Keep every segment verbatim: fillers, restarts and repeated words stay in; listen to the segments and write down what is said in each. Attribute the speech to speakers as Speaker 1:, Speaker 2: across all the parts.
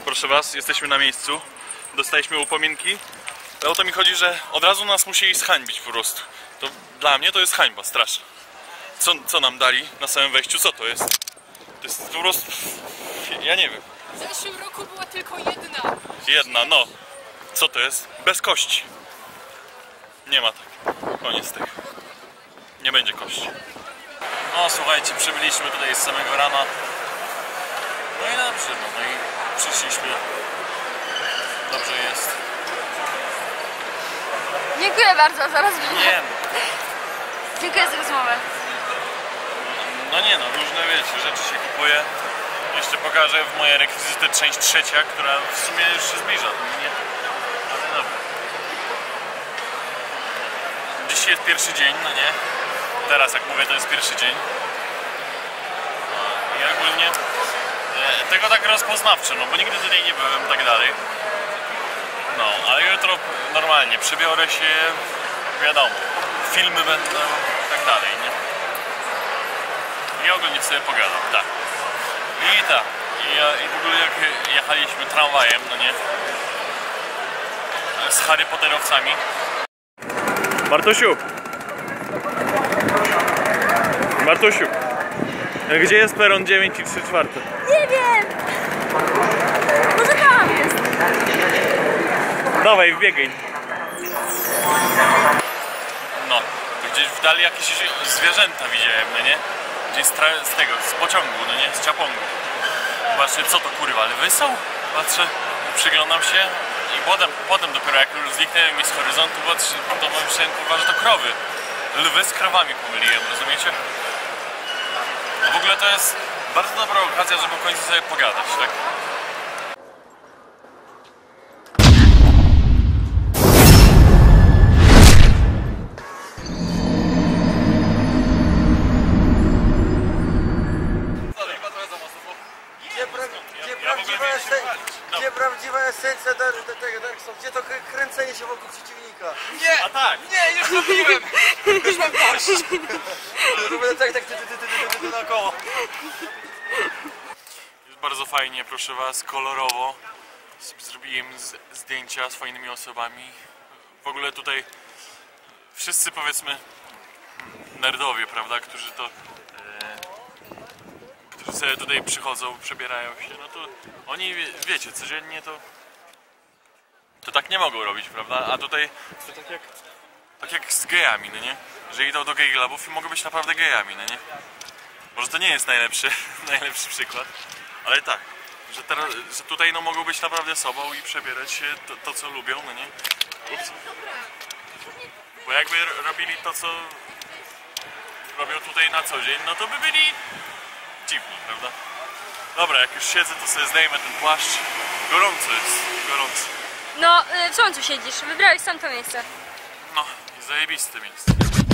Speaker 1: proszę was, jesteśmy na miejscu. Dostaliśmy upominki. Ale o to mi chodzi, że od razu nas musieli zhańbić po prostu. To dla mnie to jest hańba straszna. Co, co nam dali na samym wejściu? Co to jest? To jest po prostu... Ja nie wiem.
Speaker 2: W zeszłym roku była tylko jedna.
Speaker 1: Jedna, no. Co to jest? Bez kości. Nie ma tak. Koniec tego. Nie będzie kości. No słuchajcie, przybyliśmy tutaj z samego rana. No i dobrze, no, no i przyszliśmy. Dobrze jest.
Speaker 3: Dziękuję bardzo za rozmowę.
Speaker 1: Nie
Speaker 3: Dziękuję za rozmowę.
Speaker 1: no nie no, różne wiecie, rzeczy się kupuje. Jeszcze pokażę w moje rekwizyty część trzecia, która w sumie już się zbliża. Nie? Ale dobra. Dzisiaj jest pierwszy dzień, no nie? Teraz jak mówię, to jest pierwszy dzień. No, i ogólnie e, tego tak rozpoznawczo, no bo nigdy tutaj nie byłem i tak dalej. No, ale jutro normalnie przebiorę się, wiadomo, filmy będą i tak dalej, nie? I ogólnie sobie pogadam, tak. I tak, i, i w ogóle jak jechaliśmy tramwajem, no nie? Z Harry Potterowcami. Bartosiu! Bartosiu! Gdzie jest peron dziewięć i trzy czwarte?
Speaker 3: Nie wiem! Może tam jest?
Speaker 1: Dawaj, wbiegaj. No, to gdzieś w dali jakieś zwierzęta widziałem, no nie? Gdzieś z, z tego, z pociągu, no nie? Z ciapongu. Patrzę, co to kurwa, lwy są? Patrzę, przyglądam się i potem, potem dopiero jak już zniknęły mi z horyzontu, patrzę, to myślałem kurwa, że to krowy. Lwy z krowami pomyliłem, rozumiecie? No w ogóle to jest bardzo dobra okazja, żeby w końcu sobie pogadać, tak?
Speaker 4: Gdzie prawdziwa esencja do, do tego Dark Souls? Gdzie to kręcenie się wokół przeciwnika?
Speaker 1: Nie! A tak!
Speaker 4: Nie, już zrobiłem! Już mam dość! Robię tak, tak, ty, ty, ty, ty, ty, ty, naokoło.
Speaker 1: Jest bardzo fajnie, proszę was, kolorowo. Zrobiłem z, zdjęcia z fajnymi osobami. W ogóle tutaj wszyscy, powiedzmy, nerdowie, prawda, którzy to... którzy sobie tutaj przychodzą, przebierają się, no to oni, wie, wiecie, codziennie to to tak nie mogą robić, prawda? A tutaj to tak jak, tak jak z gejami, no nie? Że idą do gay clubów i mogą być naprawdę gejami, no nie? Może to nie jest najlepszy, najlepszy przykład, ale tak, że, teraz, że tutaj no mogą być naprawdę sobą i przebierać się to, to co lubią, no nie? Ups. Bo jakby robili to, co robią tutaj na co dzień, no to by byli dziwni, prawda? Dobra, jak już siedzę, to sobie zdejmę ten płaszcz. Gorąco jest, gorąco.
Speaker 3: No, w słońcu siedzisz. Wybrałeś sam to miejsce.
Speaker 1: No, i zajebiste miejsce.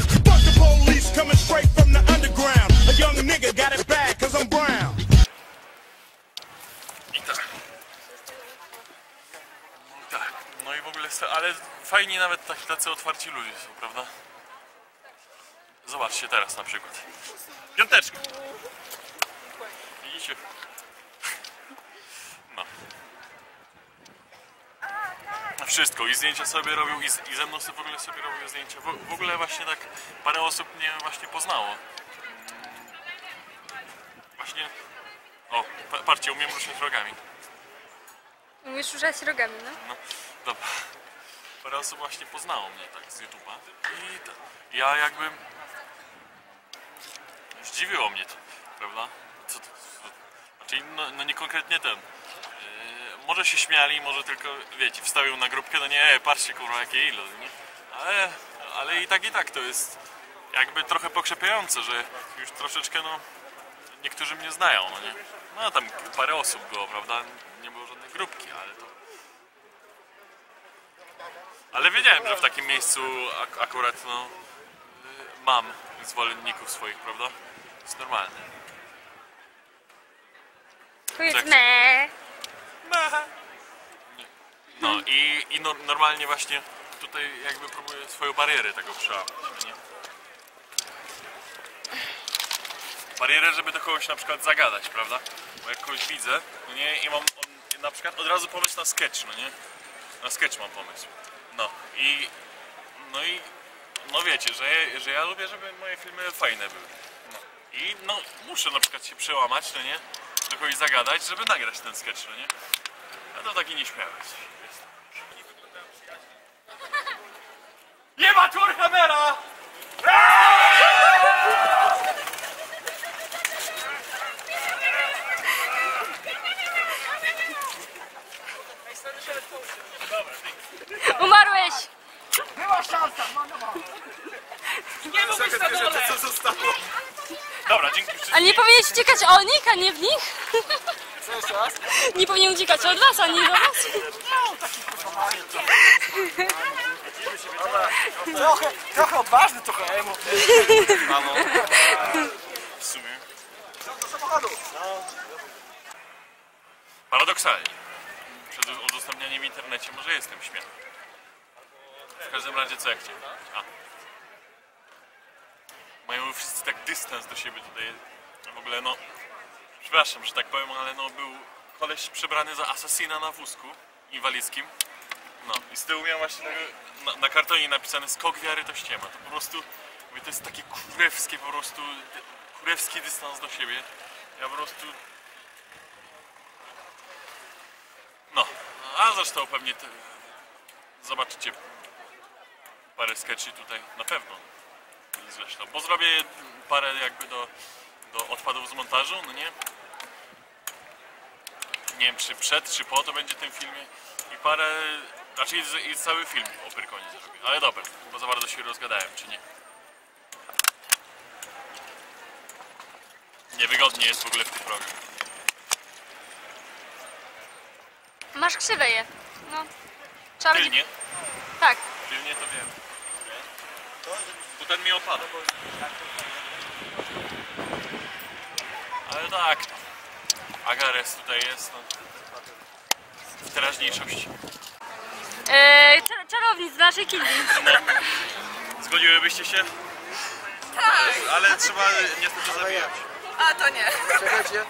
Speaker 1: I tak. I tak. No i w ogóle, ale fajnie nawet tak, tacy otwarci ludzie są, prawda? Zobaczcie teraz na przykład. Piąteczka. Widzicie? No. Wszystko. I zdjęcia sobie robią, i, z, i ze mną sobie w ogóle sobie robią zdjęcia. W, w ogóle właśnie tak parę osób mnie właśnie poznało. Właśnie... O, pa, patrzcie, umiem ruszać rogami.
Speaker 3: Umiesz ruszać rogami, no?
Speaker 1: No, dobra. Parę osób właśnie poznało mnie tak z YouTube'a. I to, ja jakby... Zdziwiło mnie to, prawda? Co to, co, znaczy, no, no nie konkretnie ten. Yy, może się śmiali, może tylko, wiecie, wstawią na grupkę, no nie, patrzcie kurwa jakie ilo, nie? Ale, ale i tak i tak to jest jakby trochę pokrzepiające, że już troszeczkę, no, niektórzy mnie znają, no nie? No tam parę osób było, prawda? Nie było żadnej grupki, ale to... Ale wiedziałem, że w takim miejscu ak akurat, no, yy, mam zwolenników swoich, prawda? To jest normalne.
Speaker 3: Powiedz me.
Speaker 1: No i, i no, normalnie właśnie tutaj jakby próbuję swoją barierę tego przełamać, nie? Barierę, żeby do kogoś na przykład zagadać, prawda? Bo jak kogoś widzę, no nie, i mam, on na przykład od razu pomysł na sketch, no nie? Na sketch mam pomysł. No i... No i... No wiecie, że, że ja lubię, żeby moje filmy fajne były. No. I no muszę na przykład się przełamać, no nie? Do kogoś zagadać, żeby nagrać ten sketch, no nie? A to taki nieśmiały jest. Nie ma tour kamera!
Speaker 3: Umarłeś!
Speaker 4: Była szansa, no no.
Speaker 2: Nie mógłbyś na dole!
Speaker 1: Co zostało? Dobra, dzięki wszystkim.
Speaker 3: A nie powinien uciekać od nich, a nie w nich?
Speaker 4: Co jeszcze raz?
Speaker 3: Nie powinien uciekać od was, a nie do was?
Speaker 4: Trochę, trochę odważny, trochę emo.
Speaker 1: Mamo. W sumie.
Speaker 4: Do samochodu.
Speaker 1: Paradoksalnie. Przed udostępnianiem w internecie może jestem śmiały. W każdym razie co ja chciałem? A. Mają wszyscy tak dystans do siebie tutaj. W ogóle no... Przepraszam, że tak powiem, ale no był koleś przebrany za asasina na wózku inwalidzkim. No i z tyłu miał właśnie na, na kartonie napisane skok wiary to ściema. To po prostu, mówię, to jest takie kurewskie po prostu, kurewski dystans do siebie. Ja po prostu... No, a zresztą pewnie te, zobaczycie parę sketchy tutaj, na pewno. Zresztą, bo zrobię parę jakby do, do odpadów z montażu, no nie? Nie wiem, czy przed, czy po to będzie w tym filmie. I parę, raczej znaczy i cały film o Pyrkonie zrobię. Ale dobra, bo za bardzo się rozgadałem, czy nie? Niewygodnie jest w ogóle w tym programie.
Speaker 3: Masz krzywe je. No. Trzeba będzie...
Speaker 1: Tylnie?
Speaker 3: Tak.
Speaker 1: Tylnie to wiem. Bo ten mi opada. Ale tak. Agares tutaj jest, no. W teraźniejszości.
Speaker 3: Eee, czar czarownic z naszej gildii.
Speaker 1: No. Zgodziłybyście się?
Speaker 2: Tak!
Speaker 1: Ale trzeba niestety zabijać.
Speaker 2: A to nie.
Speaker 4: Czekajcie.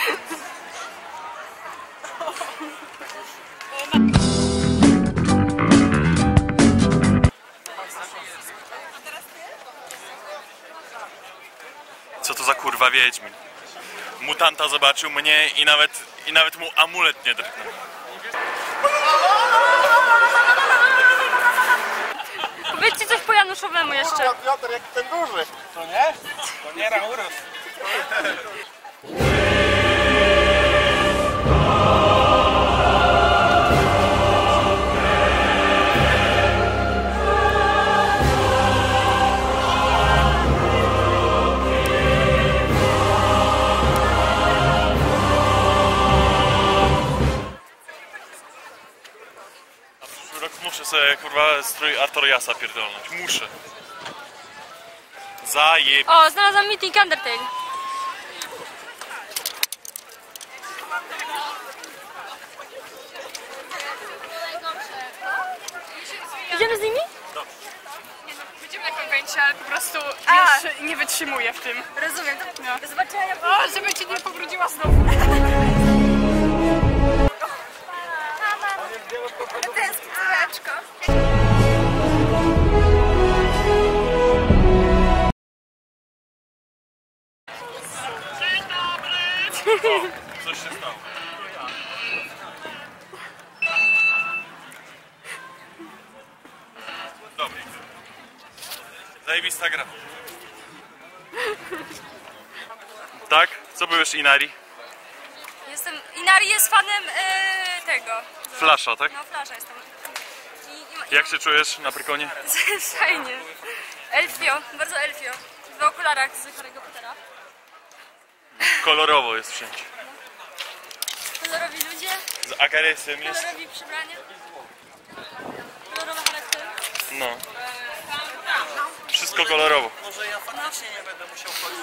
Speaker 1: Co to za kurwa wiedźmin? Mutanta zobaczył mnie i nawet, i nawet mu amulet nie drgnął.
Speaker 3: Powiedzcie coś po Januszowemu jeszcze.
Speaker 4: Piotr, jaki ten duży. To nie? To nie Raurus.
Speaker 1: Muszę sobie kurwa strój Artoriasa pierdolnąć. Muszę. Zajeb...
Speaker 3: O, znalazłam meeting Undertale. Idziemy z nimi?
Speaker 2: Będziemy na konwencie, ale po prostu już nie wytrzymuję w tym.
Speaker 3: Rozumiem. To... Do zobaczenia.
Speaker 2: O, żeby cię nie pobrudziła znowu.
Speaker 3: Tęsknię, córeczko.
Speaker 1: O, coś się stało. Dobry. Zajebista gra. Tak? Co byłeś Inari?
Speaker 3: Jestem... Inari jest fanem e, tego.
Speaker 1: Flasha, tak?
Speaker 3: No, Flasha jestem. I, i,
Speaker 1: Jak się czujesz na Pyrkonie?
Speaker 3: Fajnie. Elfio, bardzo elfio. W okularach z Harry'ego Pottera.
Speaker 1: Kolorowo jest wszędzie.
Speaker 3: Kolorowi ludzie,
Speaker 1: Z Agaresem jest.
Speaker 3: kolorowi przybrania. Kolorowe charaktery.
Speaker 1: No. Wszystko kolorowo.
Speaker 4: Może ja faktycznie nie będę musiał chodzić.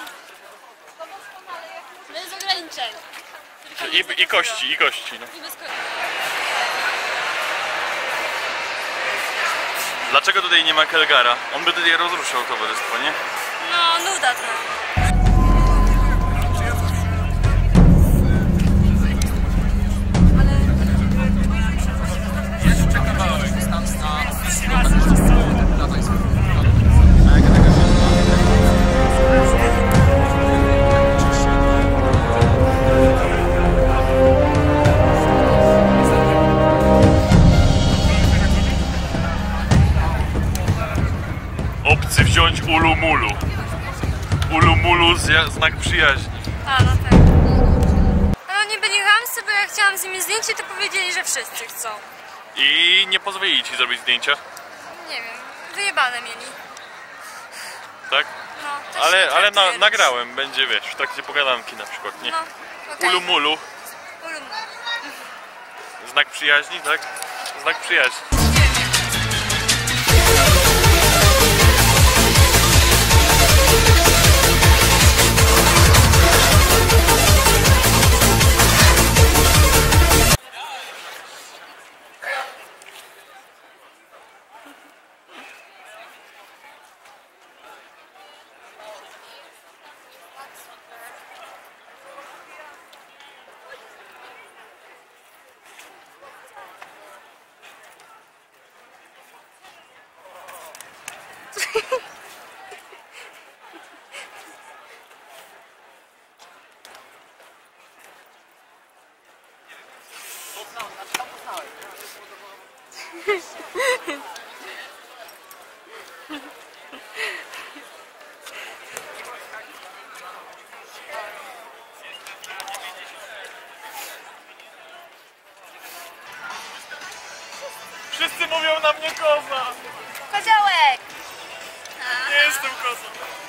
Speaker 3: Bez ograniczeń.
Speaker 1: I, i kości, i kości. No.
Speaker 3: I bez kości.
Speaker 1: Dlaczego tutaj nie ma Kelgara? On by tutaj rozruszał towarzystwo, nie?
Speaker 3: No, nuda trochę. Ale...
Speaker 1: Przyja znak przyjaźni.
Speaker 3: A, no tak. Ale oni byli chamscy, bo ja chciałam z nimi zdjęcie, to powiedzieli, że wszyscy chcą.
Speaker 1: I nie pozwolili ci zrobić zdjęcia?
Speaker 3: Nie wiem, wyjebane mieli.
Speaker 1: Tak?
Speaker 3: No, to się
Speaker 1: Ale, ale na,
Speaker 3: traktuje.
Speaker 1: nagrałem, będzie wiesz, w trakcie pogadanki na przykład, nie?
Speaker 3: No, okej.
Speaker 1: Ulu mulu.
Speaker 3: Ulum.
Speaker 1: Znak przyjaźni, tak? Znak przyjaźni. Wszyscy mówią na mnie koza!
Speaker 3: Koziołek!
Speaker 1: Nie jestem kozą.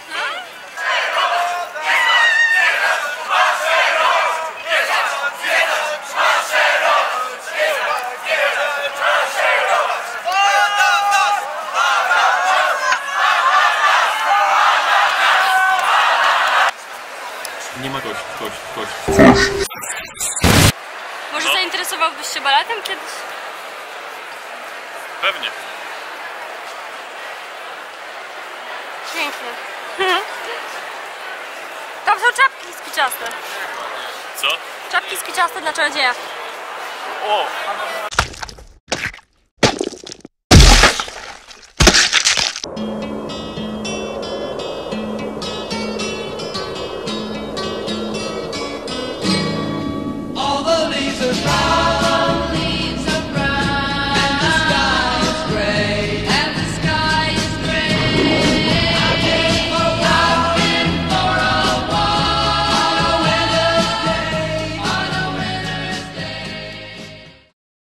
Speaker 1: Nie ma gości, gości, gości.
Speaker 3: Może
Speaker 1: No.
Speaker 3: zainteresowałbyś się baletem kiedyś?
Speaker 1: Pewnie.
Speaker 3: Pięknie. Tam są czapki spiczaste.
Speaker 1: Co?
Speaker 3: Czapki spiczaste dla czarodzieja.
Speaker 1: O!